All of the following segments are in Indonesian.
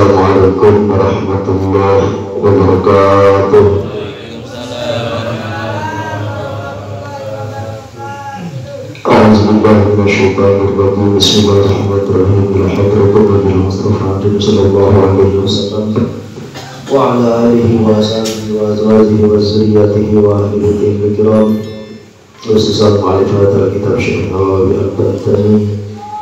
Assalamualaikum warahmatullahi wabarakatuh. A'udzubillahi minasyaitonirrajim. Bismillahirrahmanirrahim. Ila hadratin Nabi Mustafa sallallahu alaihi wasallam wa ala alihi wa sahbihi wa azwajihi wa zurriyyatihi wa ahli baitihi al-kiram. Assalamu alaikum warahmatullahi wabarakatuh.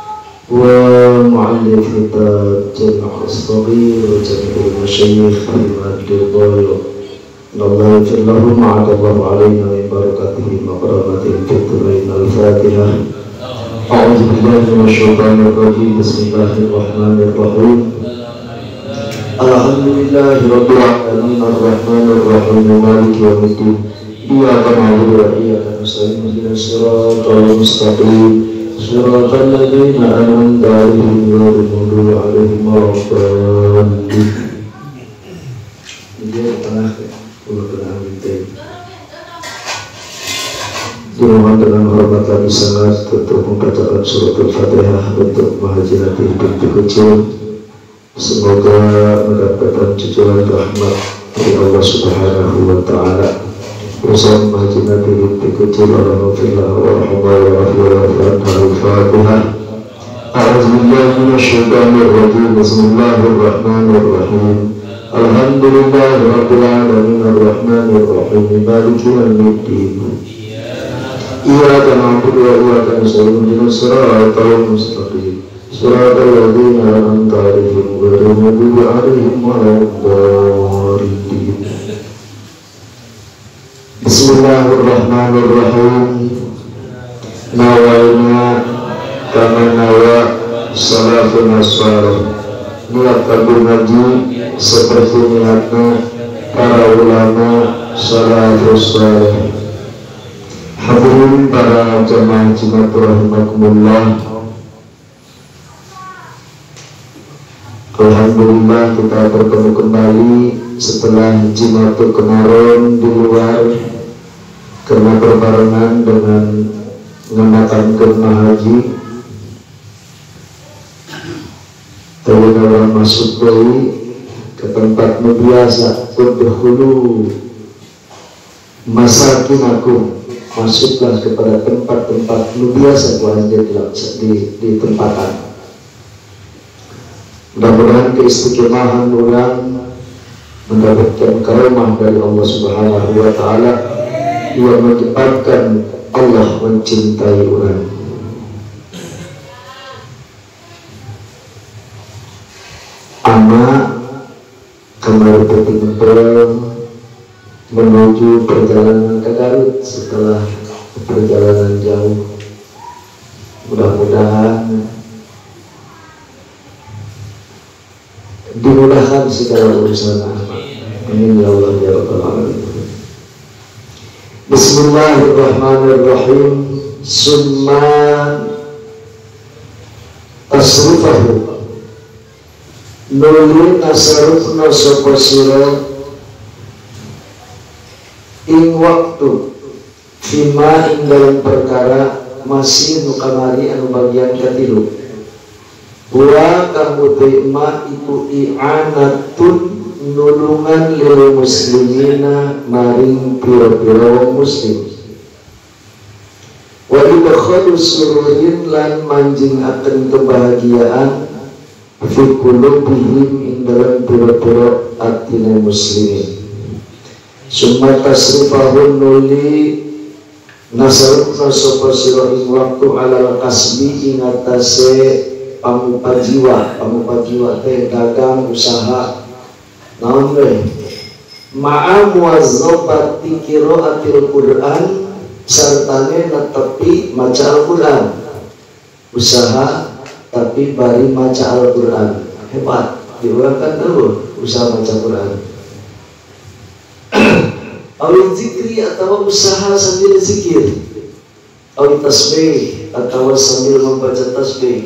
ومعلق كتاب جامع الصغير وجميع المشايخ في مجد الضوء الله يغفر لهم وعد الله علينا من بركاته وكرامته في الدارين. الفاتحة. أعوذ بالله من الشيطان الرجيم. بسم الله الرحمن الرحيم. الحمد لله رب العالمين الرحمن الرحيم مالك يوم الدين إياك نعبد وإياك نستعين اهدنا الصراط المستقيم صراط الذين أنعمت عليهم غير المغضوب عليهم ولا الضالين. Dimohon dengan hormat lagi sangat untuk membacakan surat Al-Fatihah untuk Mahajirati binti kecil. Semoga mendapatkan cucuran rahmat dari Allah Subhanahu wa Ta'ala. Bersama Mahajirati binti kecil Alhamdulillah warahmatullahi Al-Fatihah. A'udzubillahi minasyaitonirrajim. Bismillahirrahmanirrahim. Alhamdulillahi rabbil alamin arrahmanir rahim maliki yaumiddin. Iyyaka na'budu wa iyyaka nasta'in ihdinas siratal mustaqim siratal ladzina an'amta 'alaihim ghairil maghdubi 'alaihim waladdallin. Bismillahirrahmanirrahim. Nawaina kama nawa salafun salih. Niat tabur ngaji seperti niatnya para ulama salafus salih. Hadirin para jamaah Jumat rahimakumullah. Alhamdulillah kita bertemu kembali setelah Jumatul kemarin di luar karena berbarengan dengan mengenakan kemah haji. Tawala masuk dari ke tempat biasa udkhulu masakinakum, masuklah kepada tempat-tempat biasa di tempatan. Mudah-mudahan keistiqomahan orang mendapatkan karamah dari Allah Subhanahu wa Ta'ala yang menyebabkan Allah mencintai orang. Anak kembali bertimbang menuju perjalanan ke Garut setelah perjalanan jauh. Mudah-mudahan dimudahkan segala urusan. Amin ya Allah ya Rabbal alamin. Bismillahirrahmanirrahim. Summa tasrifahu nuli nasarufna sapa sira ing waktu fima ing dalam perkara masih nukamari anu bagian katilu wa kamu tema iku i'anatun nulungan lil muslimina maring pira-pira wong muslim wa idkhalu sururin lan manjing akan kebahagiaan fi qulubihim ing dalam pira-pira atine muslimin. Summa tasrifahun nuli nasarufna sapa sira ing waktu alal kasbi ing atase pamupajiwa teh dagang usaha naon we ma'a muwazzafati qiraatil Qur'an sartane netepi maca Al-Qur'an. Usaha tapi bari maca Al-Qur'an. Hebat, diurangkan dulu usaha maca Qur'an. Awil zikri atau usaha sambil zikir, awil tasbih atau sambil membaca tasbih.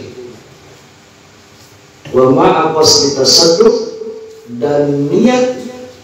Wa ma'a qasdi tasadduq dan niat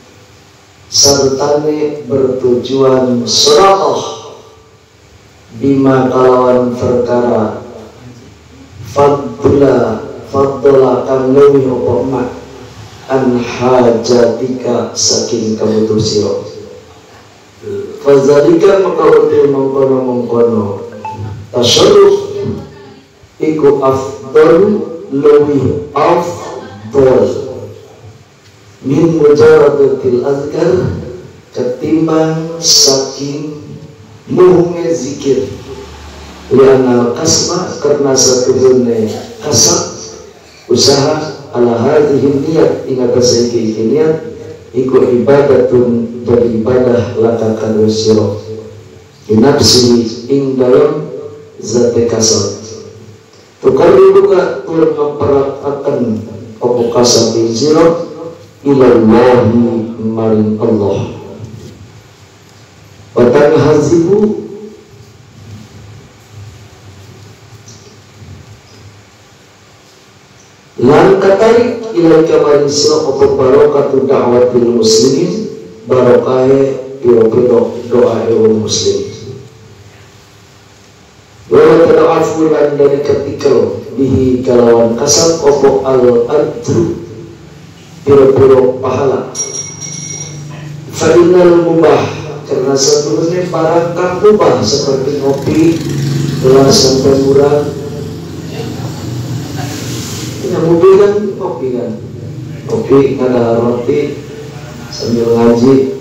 sertane bertujuan sedekah bima kalawan perkara fadla kang leuwih apa mak an hajatika saking kabutuh sira. Fazalika maka uti mengkono tasyarruf iku afdal lebih afdal min mujaradatil azkar ketimbang saking muhunge zikir. Lianal kasma karena satu dunia kasab usaha ala hadhihi niat ingat saiki niat iku ibadatun dari ibadah laka kadu sira inapsi ing dalam zat kasab tukari buka tur memperatakan apa kasab ing sira ilallahi maring Allah batang hazibu lan katarik ilal kamarin sira apa barokatu da'watil muslimin barokahe piro-piro doa orang muslim wa tada'afu lan dari ketikal bihi kalawan kasab apa al-adru piro-piro pahala fa'inal mubah karena sebelumnya barang kang mubah seperti ngopi gelas sampai murah yang mobil kan kopi ada roti sambil ngaji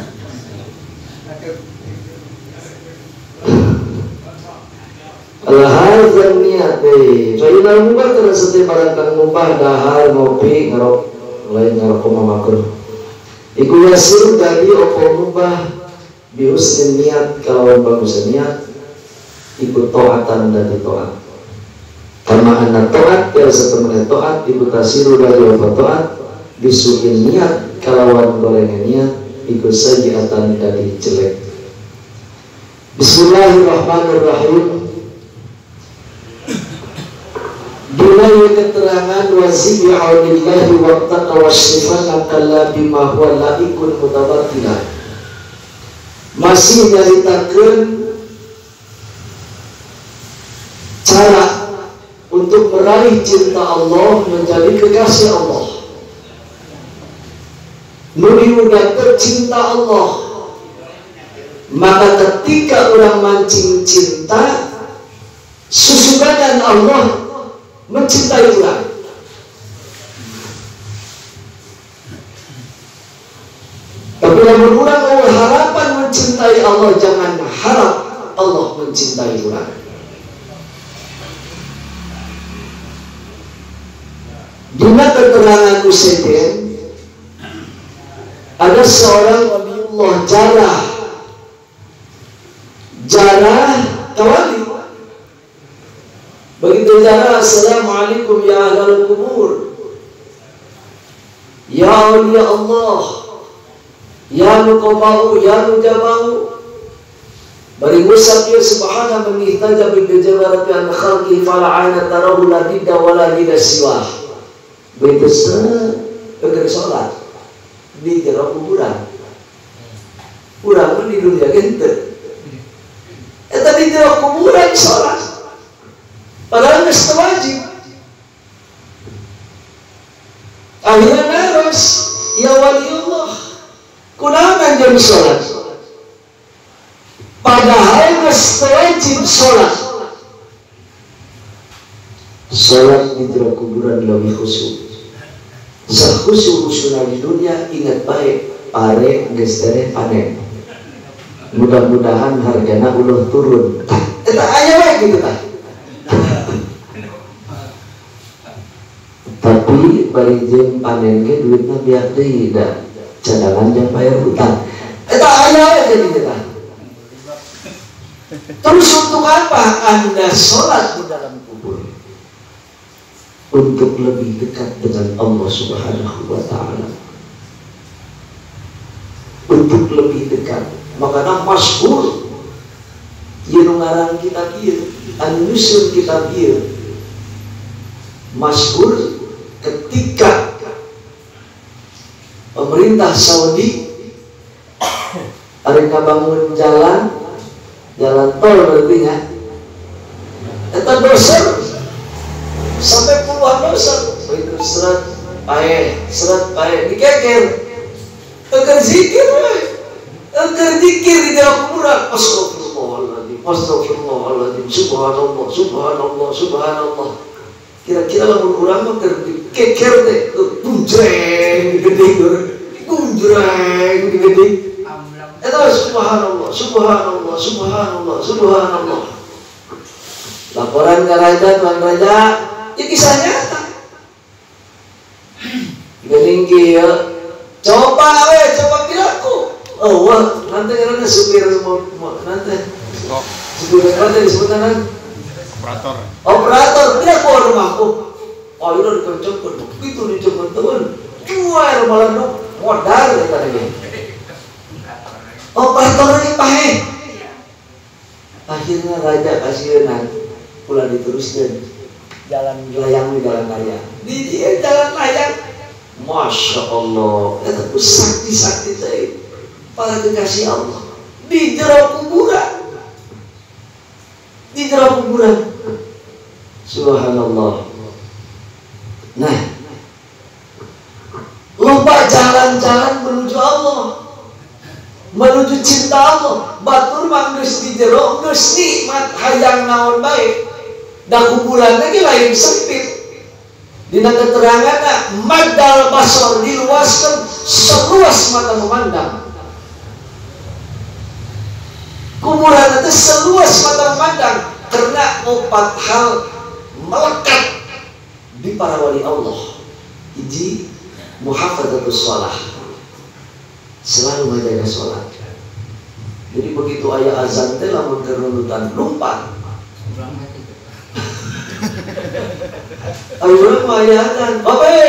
alhazan niat soalnya mubah karena setiap barang kang mubah dahar ngopi ngerok lain ngerok mamakun iku yasir tadi opo mubah bihusnin niat kalau bagus niat ikut to'atan dan to'at karena anak to'at ya setelah to'at ikut tasiru dari opo to'at bisukin niat kalawan gorengan niat ikut sajiatan dari jelek. Bismillahirrahmanirrahim. Dimana keterangan wazib ya'udillahi wa taqwa syifan akalla bima huwa laikun mutabatilah masih nyaritakeun cara untuk meraih cinta Allah menjadi kekasih Allah. Nuri udah tercinta Allah, maka ketika orang mancing cinta, susukan Allah mencintai orang. Tapi namun orang harapan mencintai Allah, jangan harap Allah mencintai orang. Dina keterangan Usaidin ada seorang waliullah jarah tawali. Begitu jarah, assalamualaikum ya ahlal kubur, ya awliya Allah, ya nuqabau, ya nujabau. Bari musab ya subhana man ihtaja bil jabarati an khalqi fala'ana tarahu la bidda wala bidda siwah. Begitu pergi sholat di jero kuburan, kurang di dunia gente. Di jero kuburan sholat, padahal nggak wajib. Akhirnya naros, ya waliullah, kunangan jam sholat, padahal nggak wajib sholat. Sholat di jero kuburan lebih khusyuk. Khusyuk di dunia ingat baik pare gestere panen. Mudah-mudahan hargana ulah turun. Eta aya wae gitu tah. Tapi bari jeung panen ge duitna biar deui da cadangan jeung bayar hutang. Eta aya wae gitu tah. Terus untuk apa Anda sholat di dalam kubur? Untuk lebih dekat dengan Allah Subhanahu wa ta'ala, untuk lebih dekat. Makanya masyhur ieu ngarang kitab ieu an-nusyur kitab ieu masyhur ketika pemerintah Saudi ari ngabangun jalan tol berarti ya eta dosen sampai puluhan dosen, begitu serat pae seret pae dikeker agar zikir di dalam kuburan. Astagfirullahaladzim, subhanallah, subhanallah, subhanallah. Kira-kira lamun urang mah keur dikeker teh bunjreng gede. Eta subhanallah, subhanallah, subhanallah, subhanallah. Laporan ke raja, tuan raja, ya kisah nyata. Geuning kieu, coba piraku. Oh, wah, nanti karena supir nanti. Supir nanti disebutkan operator. Tidak keluar rumahku. Oh, itu dikencengkan. Begitu dikencengkan teman. Keluar malah modal katanya. Operator ini pahe. Akhirnya raja kasihan. Pula diteruskan jalan layang di jalan layang. Di jalan layang. Masya Allah. Itu sakti saya. Para kekasih Allah di jero kuburan, subhanallah. Nah, lupa jalan-jalan menuju Allah, menuju cinta Allah. Batur manggus di jero, geus nikmat hayang naon bae. Da kuburan lagi lain sempit. Dina keteranganna madal basor diluaskan seluas mata memandang. Kuburan itu seluas mata memandang karena 4 hal melekat di para wali Allah. Iji muhafadzatus shalah, selalu menjaga sholat. Jadi begitu aya azan teh lamun kerunutan lompat. Ayo mah aya azan, bae.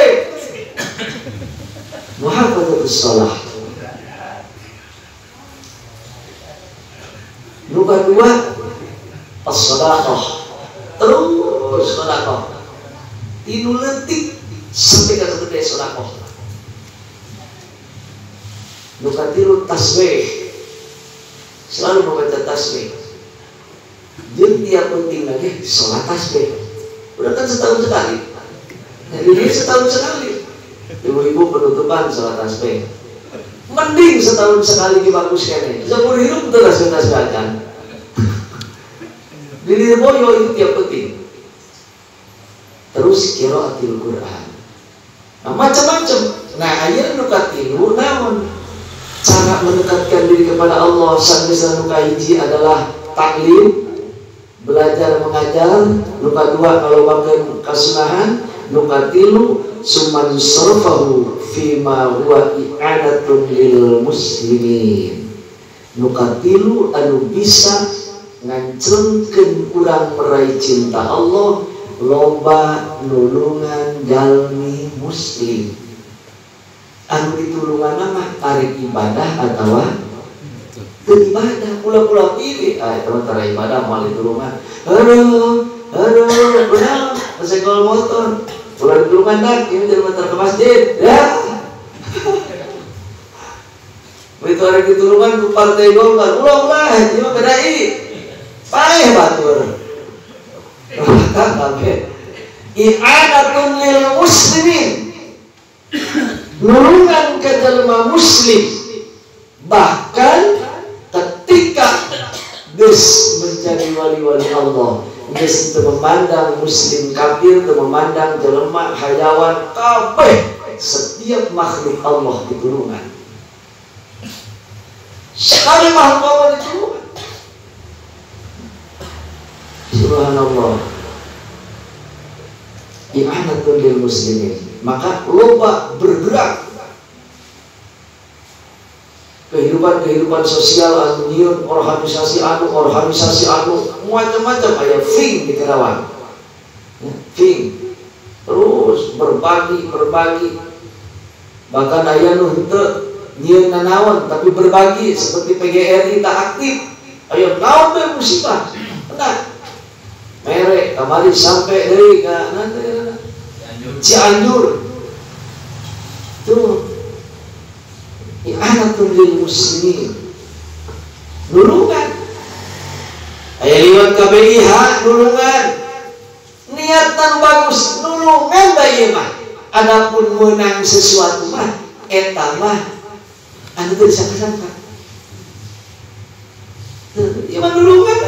Muhafadzatus shalah. Nomor 2, as-shadaqah. Terus shadaqah. Tinu letik sampai ke gede shadaqah. Nomor 3, tasbih. Selalu membaca tasbih. Jeung tiap penting lagi sholat tasbih. Udah kan setahun sekali. Jadi dia setahun sekali. Ibu-ibu penutupan sholat tasbih. Mending setahun sekali dibagus kene. Seumur hidup betul tasbih akan. Di Lirboyo itu tiap penting. Terus qiraatul Quran. Nah, macam-macam. Nah, aya nu katilu naon? Cara mendekatkan diri kepada Allah sanes nu kahiji adalah taklim, belajar mengajar. Nu kadua kalau bagian kasunahan, nu katilu summan sarfahu fima huwa i'anatun lil muslimin. Nu katilu anu bisa ngancengkeun urang meraih cinta Allah, loba nulungan jalmi muslim. Anu ditulungan mah arek ibadah atawa teu ibadah. Pula-pula pilih tara ibadah moal ditulungan. Benar, sekol motor. Pula ditulungan dak, ieu jadi motor ke masjid. Ya. Begitu arek ditulungan ku partai Golkar, ulah ieu mah bedai. Paeh batur. I'anatun lil muslimin. Nulungan ke jelema muslim. Bahkan ketika geus menjadi wali-wali Allah, geus teu memandang muslim kafir, teu memandang jelema hayawan, kabeh setiap makhluk Allah ditulungan. Sekali makhluk Allah ditulungan. Subhanallah. I'anatun lil muslimin. Maka loba bergerak kehidupan sosial anu nyieun organisasi anu macam-macam aya fing di Karawang. Fing terus berbagi bahkan aya nu henteu nyieun nanaon tapi berbagi seperti PGRI tak aktif. Aya naon teh musibah. Benar. Merek kemarin sampai dari Cianjur tuh i'anatun lil muslimin. Nulungan aya liwat KBIH nulungan niatan bagus nulungan bae mah adapun menang sesuatu mah eta mah anu teu disangka-sangka. Ya manulungan.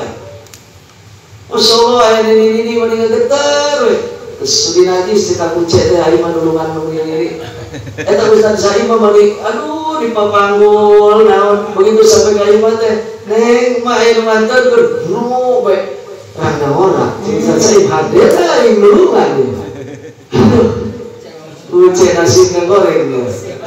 Masya Allah, ini mendingan getar we. Terus sudi najis cek aku cek teh ari manulungan begini. Eta Ustaz Saim mah balik, aduh dipapanggul naon begitu sampai ka imah teh. Neng mah aya mantan gerbru bae. Rada ora, Ustaz Saim hadir lah ing nulungan. Ucek nasi goreng.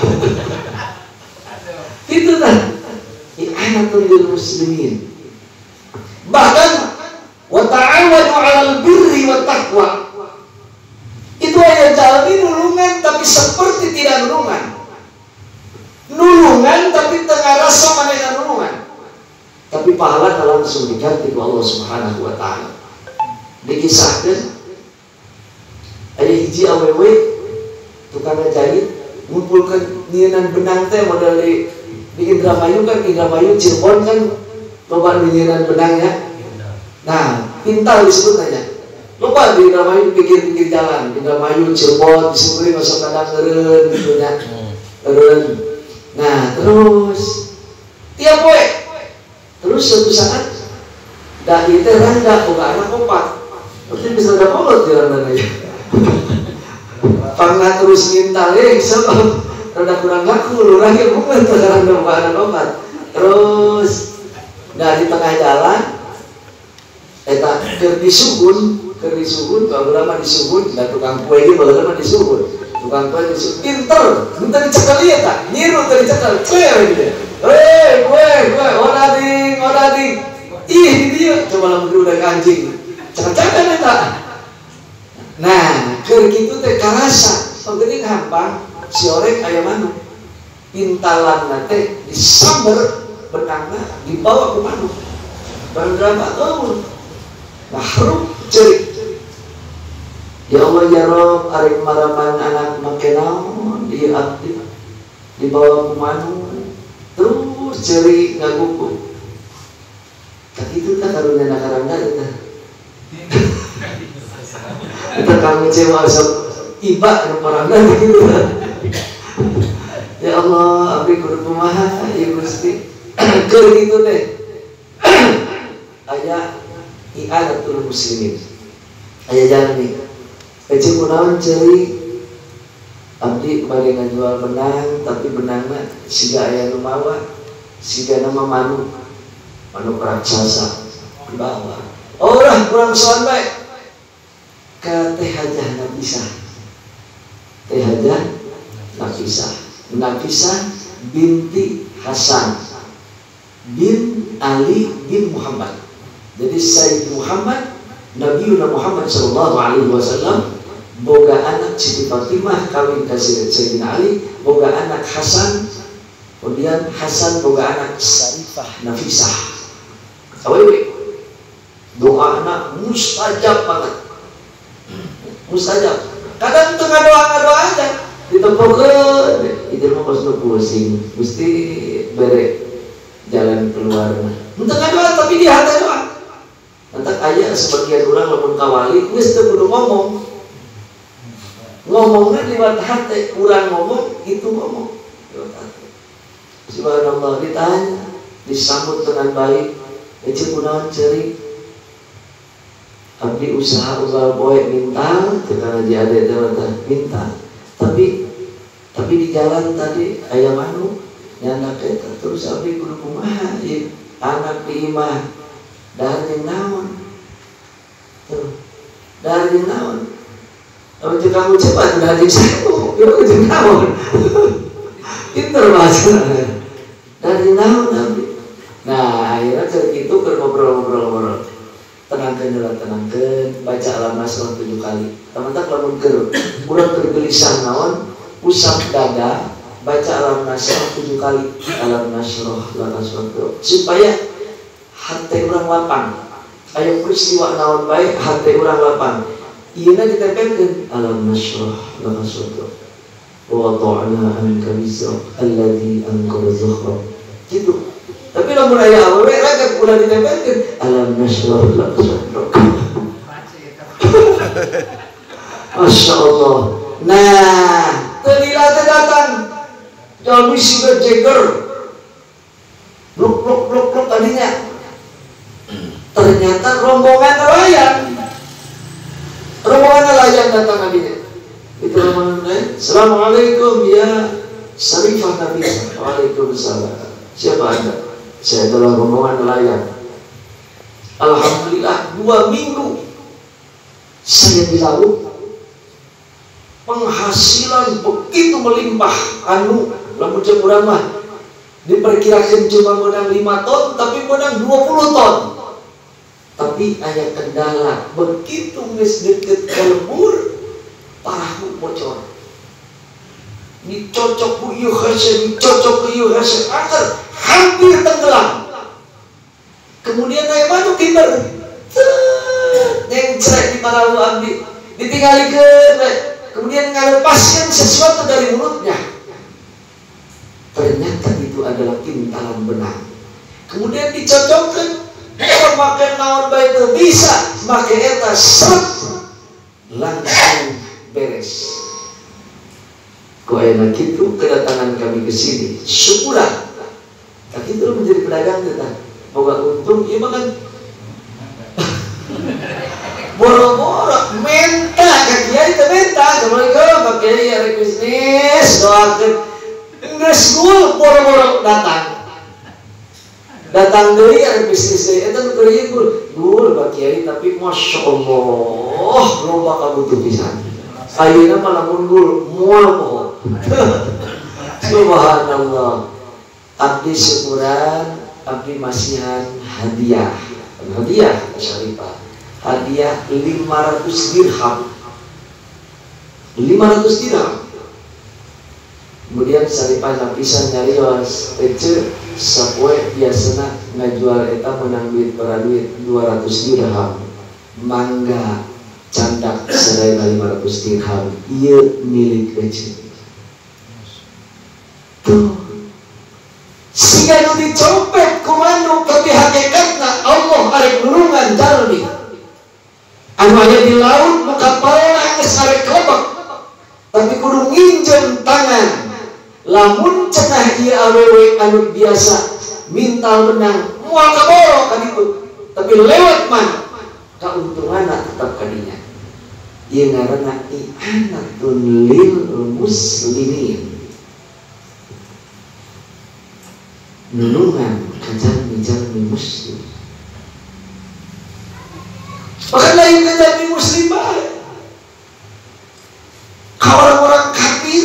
Gitu dah. I'anatul lil muslimin. Bahkan wa ta'awanu 'alal birri wat taqwa. Itu aya jalmi nulungan tapi seperti tidak nulungan. Nulungan tapi tengah rasa manehna nulungan. Tapi pahala langsung diganti ku Allah Subhanahu wa taala. Dikisahkeun aya hiji awewe tukang jahit ngumpulkeun nyieunnan benang teh model di Indramayu kan, Indramayu Cirebon kan loba nyieunnan benang ya. Nah, pintal disebutnya. Loba di Indramayu pikir-pikir jalan, Indramayu Cirebon disebutnya masuk kadang eureun gitu nya. Eureun. Nah, terus tiap poe. Terus suatu saat dai teh randa boga anak 4. Berarti bisa ada kolot jalan aja. Pangna terus ngintal sebab rada kurang ngaku lurah ge bukan terang boga anak 4. Terus dari tengah jalan eta keur disuhun kalau lama disuhun dan tukang kue ge baheula mah disuhun. Tukang kue disuhun pinter, minta dicekel ieu tah, nyiru teh dicekel, clear gitu. Kue, odading. Ih, di dieu coba lamun udah anjing. Cek-cekan eta. Nah, keur kitu teh karasa, pageuning hampang si orek aya manuk. Pintalanna teh disamber benangna dibawa ke manuk. Barang berapa tahun? Nah, cerik. Ya Allah ya Rob, arek maraman anak make naon di abdi dibawa ke manuk. Terus cerik ngagugu. Kakitu tah karunya nakarangga eta. Kita kami cewa asal iba nu parangga gitu. Ya Allah, abdi kudu kumaha ya Gusti. Keur kitu teh. Aya i'anatul muslimin. Aya jalan nih. Ece kunaon ceuri abdi bari ngajual benang tapi benangna siga aya nu mawa, siga nama manuk raksasa dibawa. Orang kurang soan bae. Ka Teh Hajah Nafisah binti Hasan bin Ali bin Muhammad. Jadi Sayyid Muhammad, Nabiuna Muhammad sallallahu alaihi wasallam boga anak Siti Fatimah kawin ka Sayyidina Ali, boga anak Hasan, kemudian Hasan boga anak Sarifah Nafisah. Awewe doa anak mustajab banget. Mustajab. Kadang tengah doa aja ditempokeun itu mah pasti pusing, mesti bere jalan keluar. Tengah doa tapi di hati doa. Nanti aya sebagian orang lamun kawali geus teu kudu ngomong. Ngomongnya lewat hati, kurang ngomong itu ngomong lewat hati. Subhanallah, ditanya, disambut dengan baik. Ece kunaon ceuri? Abdi usaha ugal boy minta, tekan aja ade teh minta. Tapi di jalan tadi aya manuk nyana eta terus abdi kudu kumaha ieu anak di imah dahar jeung naon. Tuh. Dahar jeung naon? Lamun jeung kamu cepat dahar jeung saku, ieu jeung naon? Pinter bahasana. Dahar jeung naon abdi? Nah, akhirnya keur kitu keur ngobrol-ngobrol. Tenangkan, baca alam nasroh 7 kali. Teman-teman lamun keur urang keur gelisah naon, usap dada, baca alam nasroh 7 kali. Alam nasroh supaya hati urang lapang. Aya peristiwa naon bae hati urang lapang. Ieuna ditempelkeun alam nasroh wa wada'na anka wizrak alladzi anqadha dhahrak. Gitu. Tapi lamun aya awewe ragat ulah ditempelkeun alam nasroh laka sadrak. Masya Allah. Nah, telila datang. Jadi sudah jeger. Blok tadinya. Ternyata rombongan nelayan. Rombongan nelayan datang tadinya. Itu rombongan nelayan. Assalamualaikum ya Syarifah Nabi. Waalaikumsalam. Siapa Anda? Saya adalah rombongan nelayan. Alhamdulillah 2 minggu saya di laut, penghasilan begitu melimpah. Lamun cek urang mah diperkirakan cuma menang 5 ton, tapi menang 20 ton. Tapi aya kendala, begitu geus deket kelebur, parahu bocor. Dicocok ku ieu hese, dicocok ku ieu hese, akhir hampir tenggelam. Kemudian aya manuk kiber, nengcrek di parahu abdi, ditinggalikeun. Kemudian ngalepaskan sesuatu dari mulutnya. Ternyata itu adalah pintalan benang. Kemudian dicocokkan, makan naon bae teu bisa, make eta seret langsung beres. Kok enak gitu kedatangan kami ke sini, syukuran. Tapi itu menjadi pedagang kita, boga untung, iya makan boro-boro, menta, kakiai itu menta, Assalamualaikum, Pak Kiai, ada bisnis, doakan, nges gul, boro-boro datang dari ada bisnis deh, itu kerja gul, Pak Kiai, tapi Masya Allah, loba kabutuh pisan. Ayeuna malah mundur mual. Subhanallah. Abdi syukuran, abdi masihan hadiah Syarifah. Hadiah 500 dirham. 500 dirham. Kemudian Syarifah lapisan nyarios ece sapoe biasana ngajual eta menang duit duit 200 dirham. Mangga candak sedaya 500 dirham ieu milik ece. Tuh siga nu dicopet ku manuk, tapi hakikatna Allah arek nulungan jalmi. Anu aya di laut nu kapalna geus arek kelebek, tapi kudu nginjem tangan. Lamun cenah ieu awewe anu biasa mintal benang moal kaboro kan itu, tapi lewat man kauntunganna tetap kadinya. Ieu ngaranna i'anatun lil muslimin. Nulungan ka jalmi muslim. Bahkan lain ka jalmi muslim bae. Ka orang-orang kafir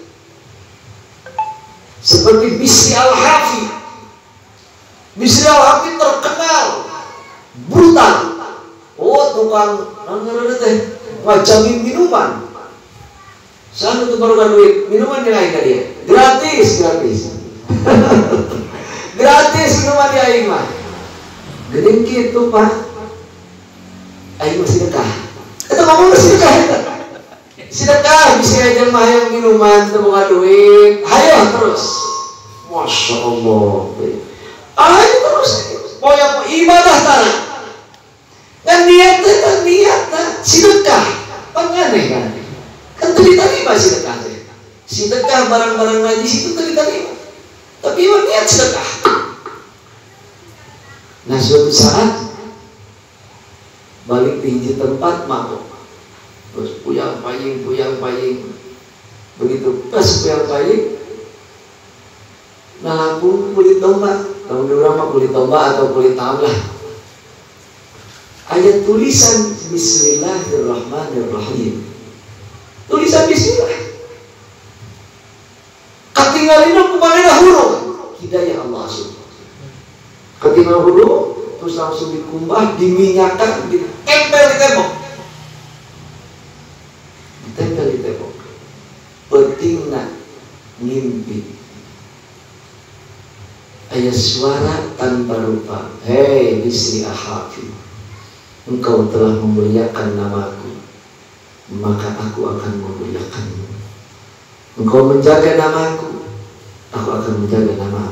seperti Bisri Al-Hafi. Bisri Al-Hafi terkenal brutal. Oh, tukang ngajamin minuman. Sana tuh baru duit minuman nilai ka dia. Gratis. Gratis minuman di aing mah. Geuning kitu, Pak. Aing masih sedekah. Eta ngomong sedekah eta. Sedekah bisa aja mah yang minuman teu boga duit. Hayo terus. Masya Allah. Ayo terus. Poya ibadah tanah. Kan niatna sedekah. Panganeh kan. Kan teu diterima sedekah teh. Sedekah barang-barang najis itu teu diterima. Tapi iman niat sedekah. Nah suatu saat balik tinggi tempat mabuk, terus puyang paying. Begitu pas puyang paying, nalapung kulit domba. Tahun dulu mah kulit domba atau kulit tamlah. Ada tulisan Bismillahirrahmanirrahim. Tulisan Bismillah. Ketinggalin kumanena huruf hidayah Allah subhanahu. Ketinggalan huruf terus langsung dikumbah, diminyakan, ditempel di tembok. Pentingna ngimpi. Aya suara tanpa rupa. Hei Bisri Al-Hafi, engkau telah memuliakan namaku, maka aku akan memuliakanmu. Engkau menjaga namaku, aku akan menjaga namamu.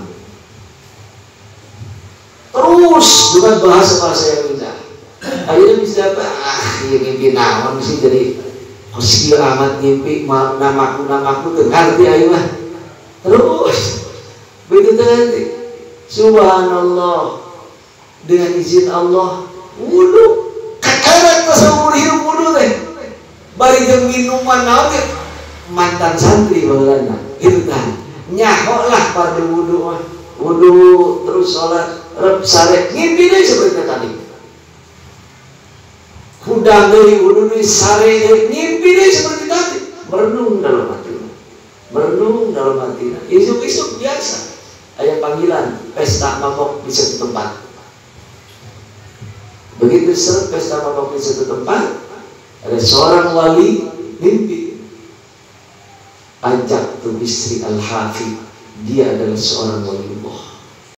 Terus dengan bahasa yang indah. Akhirnya bisa apa? Ini mimpi naon sih jadi Meski amat ngimpi namaku ngerti ayo lah. Terus begitu nanti subhanallah dengan izin Allah wudu kakarat tasawur hirup wudu teh bari jeung minuman naon mantan santri baheulana kitu tah nyaho lah pada wudu mah wudu terus salat rep sare ngimpi deui seperti tadi hudang deui wudu deui sare deui ngimpi deui seperti tadi merenung dalam hatinya isuk-isuk biasa aya panggilan pesta mabok di suatu tempat. Begitu seret pesta mabok di suatu tempat, ada seorang wali mimpi ajak tu istri al-hafid, dia adalah seorang wali